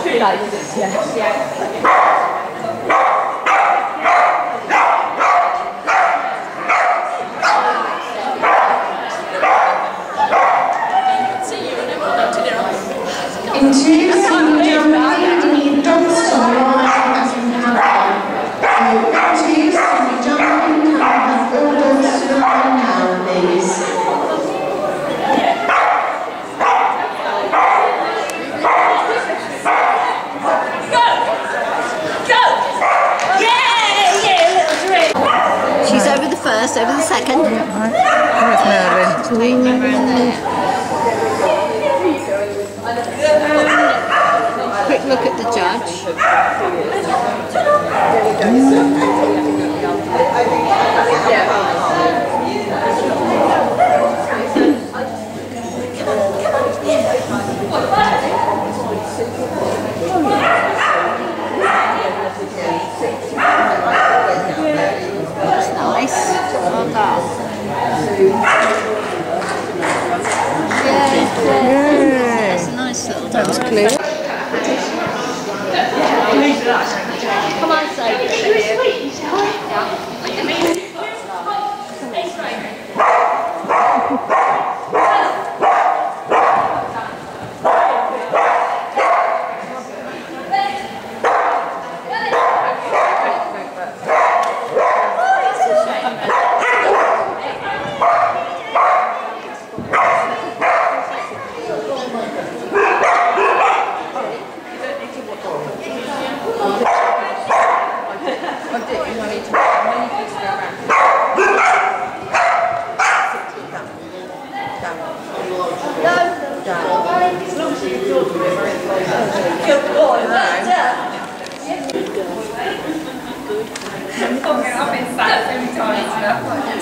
Over the second. Where's Merlin? Quick look at the judge. That's nice. Well done. That's a nice little dance. That's clear. Come on, Sophie. I've been sat so many times now.